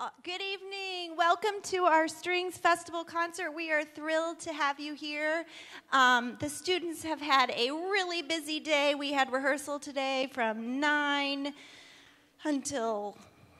Good evening. Welcome to our Strings Festival concert. We are thrilled to have you here. The students have had a really busy day. We had rehearsal today from 9 until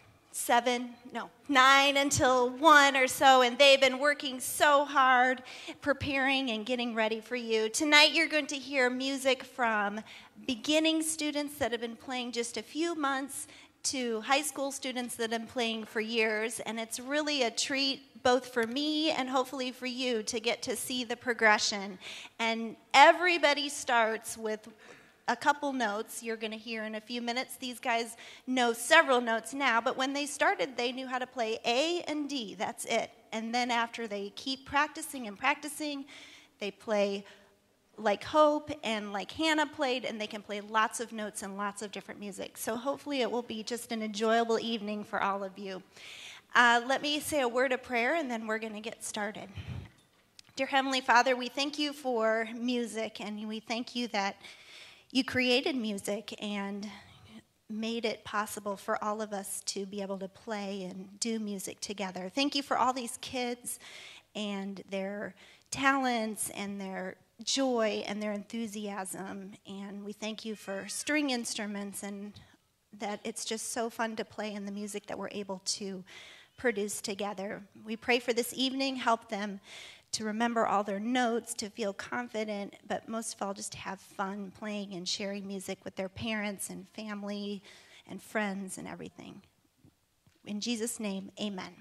9 until 1 or so, and they've been working so hard preparing and getting ready for you. Tonight you're going to hear music from beginning students that have been playing just a few months to high school students that have been playing for years, and it's really a treat both for me and hopefully for you to get to see the progression. And everybody starts with a couple notes you're going to hear in a few minutes. These guys know several notes now, but when they started, they knew how to play A and D. That's it. And then after they keep practicing and practicing, they play like Hope and like Hannah played, and they can play lots of notes and lots of different music. So hopefully it will be just an enjoyable evening for all of you. Let me say a word of prayer, and then we're going to get started. Dear Heavenly Father, we thank you for music, and we thank you that you created music and made it possible for all of us to be able to play and do music together. Thank you for all these kids and their talents and their joy and their enthusiasm, and we thank you for string instruments and that it's just so fun to play in the music that we're able to produce together. We pray for this evening, help them to remember all their notes, to feel confident, but most of all just have fun playing and sharing music with their parents and family and friends and everything. In Jesus' name, amen.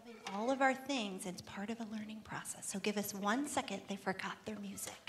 having all of our things, it's part of a learning process. So give us 1 second. They forgot their music.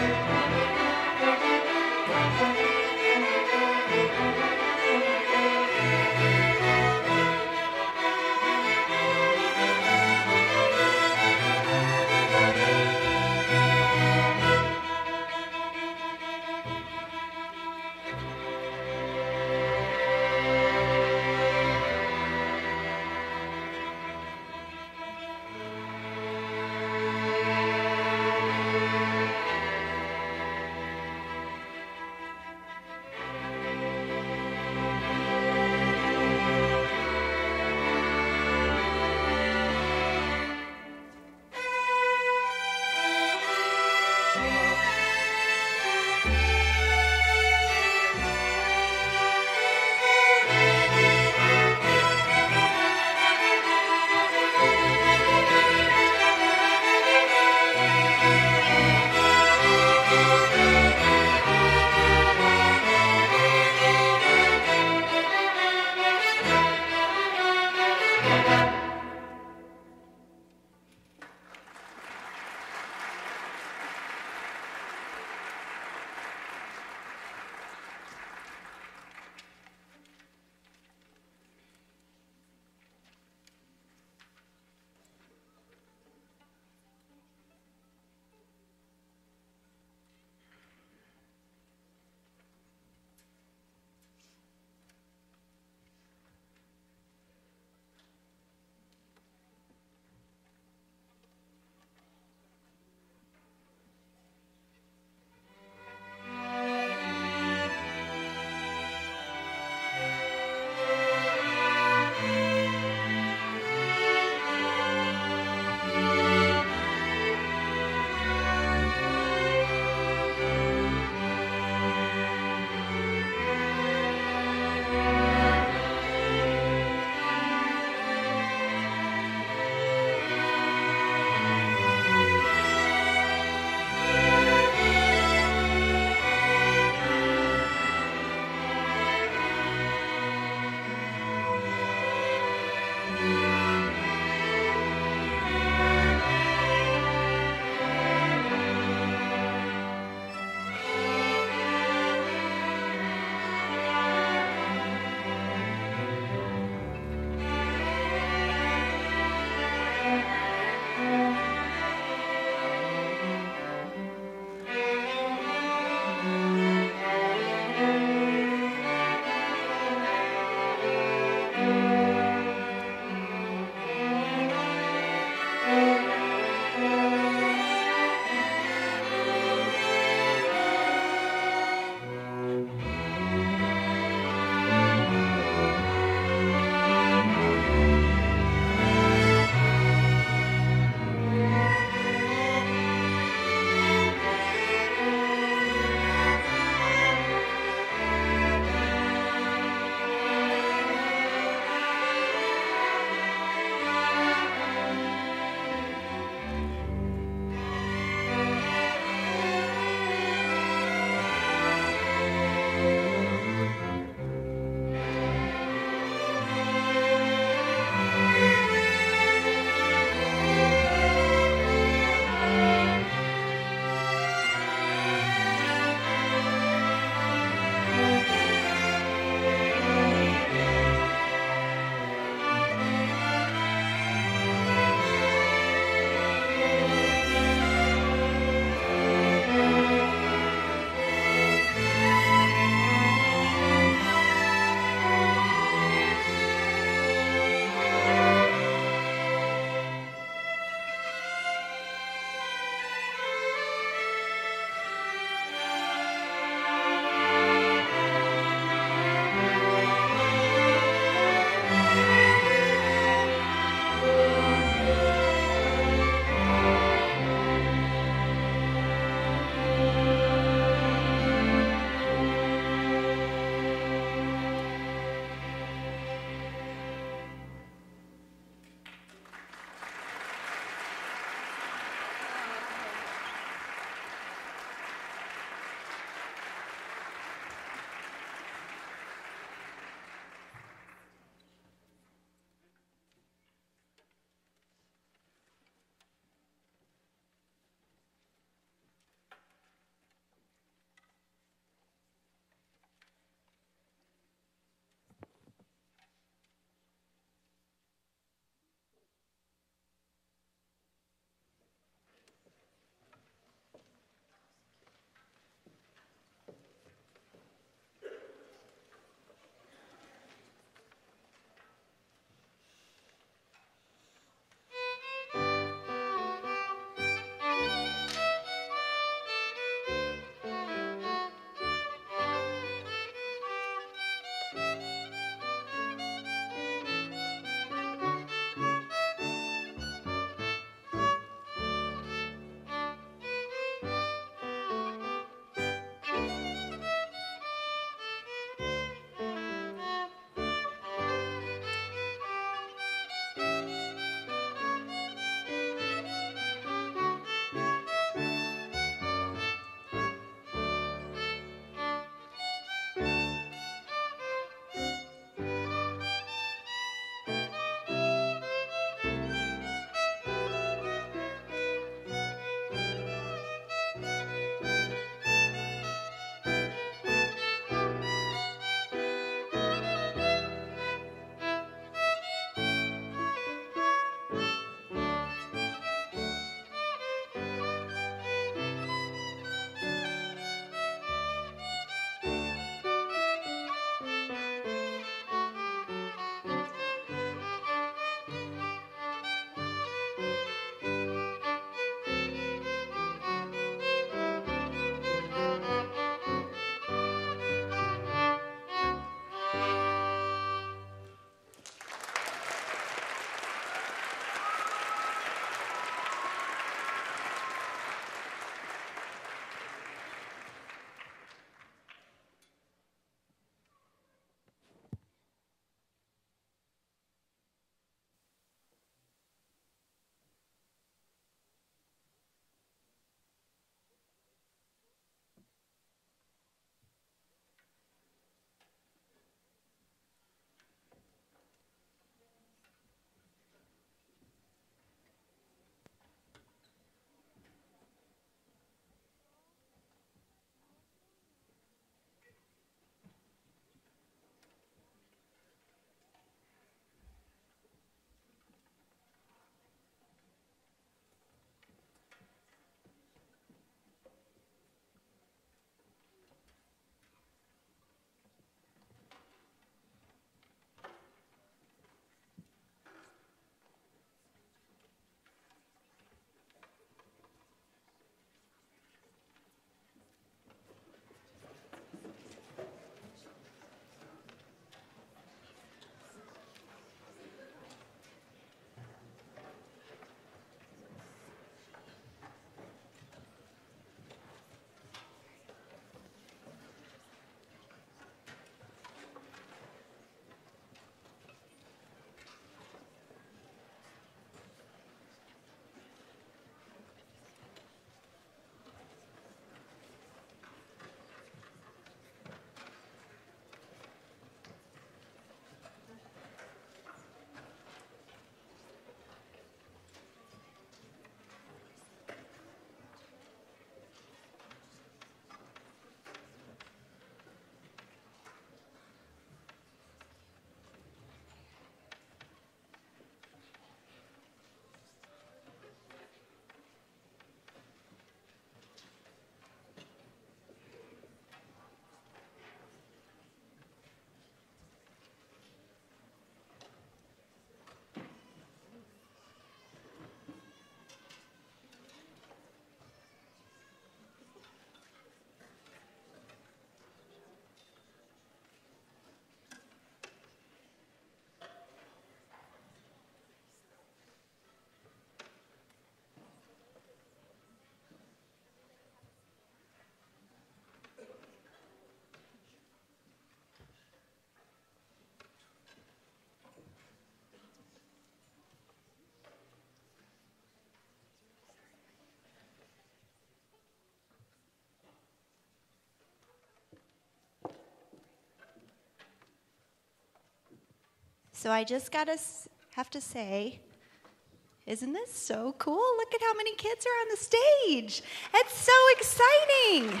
So I just have to say, isn't this so cool? Look at how many kids are on the stage. It's so exciting.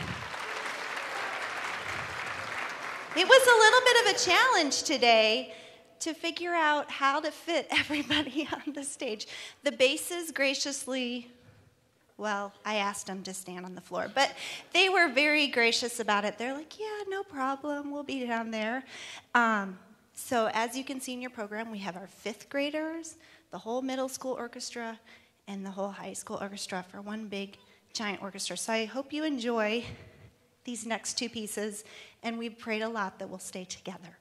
It was a little bit of a challenge today to figure out how to fit everybody on the stage. The basses graciously, well, I asked them to stand on the floor, but they were very gracious about it. They're like, yeah, no problem, we'll be down there. So as you can see in your program, we have our 5th graders, the whole middle school orchestra, and the whole high school orchestra for one big, giant orchestra. So I hope you enjoy these next 2 pieces, and we prayed a lot that we'll stay together.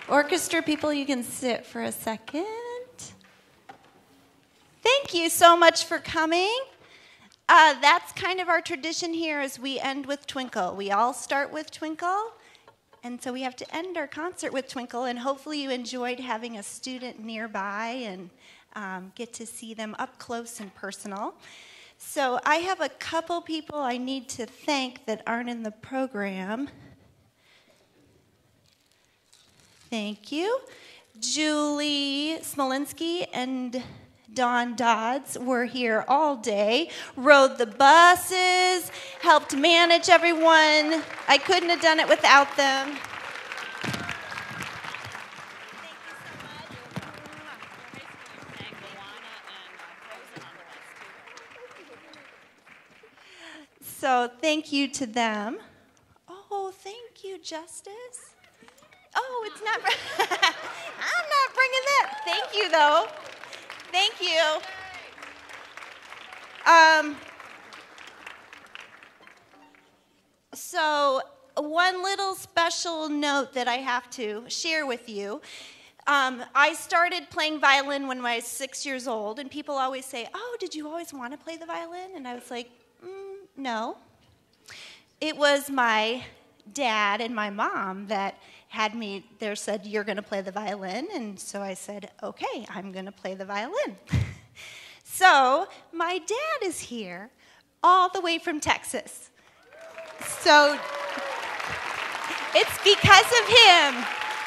Orchestra people, you can sit for a second. Thank you so much for coming. That's kind of our tradition here is we end with Twinkle. We all start with Twinkle, and so we have to end our concert with Twinkle, and hopefully you enjoyed having a student nearby and get to see them up close and personal. So I have a couple people I need to thank that aren't in the program. Thank you. Julie Smolinski and Dawn Dodds were here all day, rode the buses, helped manage everyone. I couldn't have done it without them. So thank you to them. Oh, thank you, Justice. Oh, it's not. I'm not bringing that. Thank you, though. Thank you. So one little special note that I have to share with you. I started playing violin when I was 6 years old, and people always say, "Oh, did you always want to play the violin?" And I was like, no. It was my dad and my mom that had me there, said, "You're going to play the violin." And so I said, "Okay, I'm going to play the violin." So my dad is here all the way from Texas. So it's because of him.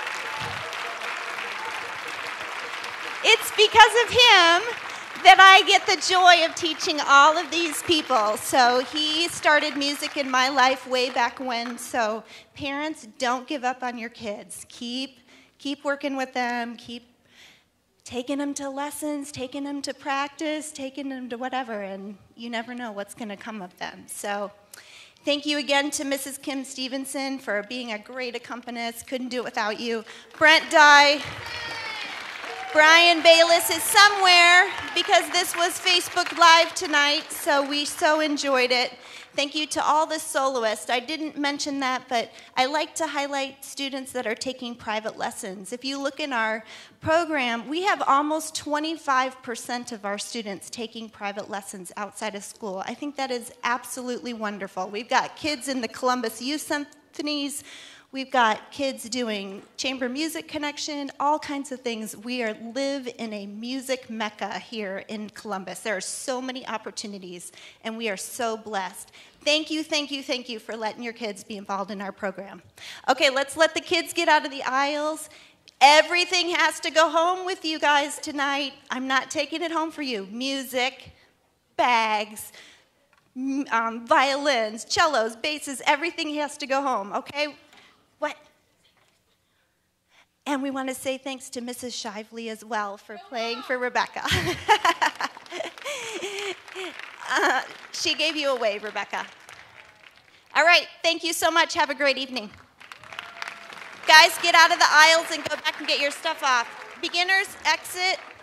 It's because of him that I get the joy of teaching all of these people. So he started music in my life way back when. So parents, don't give up on your kids. Keep working with them. Keep taking them to lessons, taking them to practice, taking them to whatever, and you never know what's going to come of them. So thank you again to Mrs. Kim Stevenson for being a great accompanist. Couldn't do it without you. Brent Dye. Brian Bayless is somewhere because this was Facebook Live tonight, so we so enjoyed it. Thank you to all the soloists. I didn't mention that, but I like to highlight students that are taking private lessons. If you look in our program, we have almost 25% of our students taking private lessons outside of school. I think that is absolutely wonderful. We've got kids in the Columbus Youth Symphonies. We've got kids doing chamber music connection, all kinds of things. We live in a music mecca here in Columbus. There are so many opportunities, and we are so blessed. Thank you, thank you, thank you for letting your kids be involved in our program. Okay, let's let the kids get out of the aisles. Everything has to go home with you guys tonight. I'm not taking it home for you. Music, bags, violins, cellos, basses, everything has to go home, okay? What? And we want to say thanks to Mrs. Shively as well for playing for Rebecca. She gave you away, Rebecca. All right, thank you so much. Have a great evening. Guys, get out of the aisles and go back and get your stuff off. Beginners, exit.